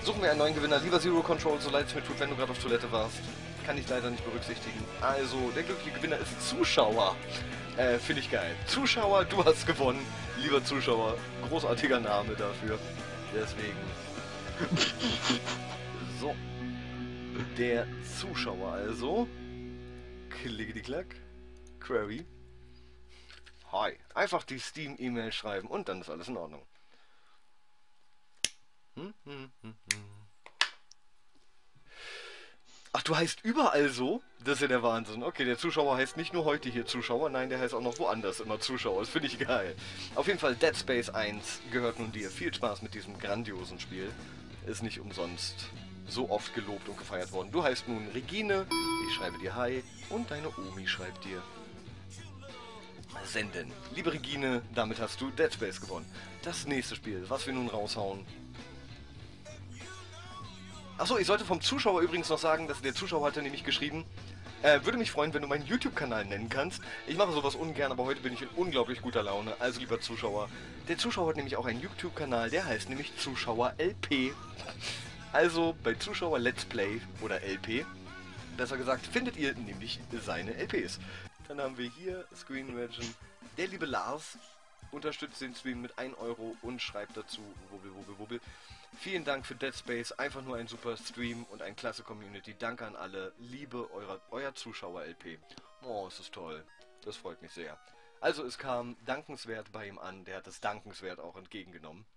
Suchen wir einen neuen Gewinner. Lieber Zero Control, so leid es mir tut, wenn du gerade auf Toilette warst. Kann ich leider nicht berücksichtigen. Also, der glückliche Gewinner ist Zuschauer. Finde ich geil. Zuschauer, du hast gewonnen. Lieber Zuschauer, großartiger Name dafür. Deswegen. So. Der Zuschauer also. Klickety-klack. Query. Hi. Einfach die Steam-E-Mail schreiben und dann ist alles in Ordnung. Ach, du heißt überall so? Das ist ja der Wahnsinn. Okay, der Zuschauer heißt nicht nur heute hier Zuschauer, nein, der heißt auch noch woanders immer Zuschauer. Das finde ich geil. Auf jeden Fall, Dead Space 1 gehört nun dir. Viel Spaß mit diesem grandiosen Spiel. Ist nicht umsonst so oft gelobt und gefeiert worden. Du heißt nun Regine, ich schreibe dir Hi und deine Omi schreibt dir Senden. Liebe Regine, damit hast du Dead Space gewonnen. Das nächste Spiel, was wir nun raushauen. Achso, ich sollte vom Zuschauer übrigens noch sagen, dass der Zuschauer hatte nämlich geschrieben, würde mich freuen, wenn du meinen YouTube-Kanal nennen kannst. Ich mache sowas ungern, aber heute bin ich in unglaublich guter Laune. Also lieber Zuschauer, der Zuschauer hat nämlich auch einen YouTube-Kanal, der heißt nämlich Zuschauer LP. Also bei Zuschauer Let's Play oder LP, besser gesagt, findet ihr nämlich seine LPs. Dann haben wir hier Screen Legend. Der liebe Lars unterstützt den Stream mit 1 Euro und schreibt dazu wubbel, wubbel, wubbel. Vielen Dank für Dead Space, einfach nur ein super Stream und ein klasse Community. Danke an alle, liebe euer Zuschauer-LP. Oh, ist das toll. Das freut mich sehr. Also es kam dankenswert bei ihm an, der hat es dankenswert auch entgegengenommen.